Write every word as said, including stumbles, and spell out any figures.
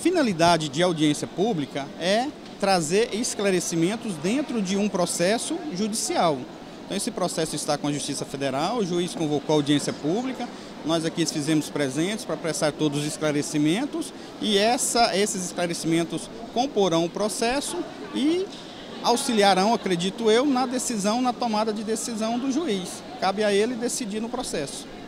finalidade de audiência pública é trazer esclarecimentos dentro de um processo judicial. Então, esse processo está com a Justiça Federal, o juiz convocou a audiência pública, nós aqui fizemos presentes para prestar todos os esclarecimentos e essa, esses esclarecimentos comporão o processo e auxiliarão, acredito eu, na decisão, na tomada de decisão do juiz. Cabe a ele decidir no processo.